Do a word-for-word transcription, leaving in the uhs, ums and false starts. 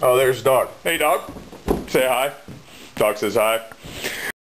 Oh, there's dog. Hey, dog. Say hi. Dog says hi.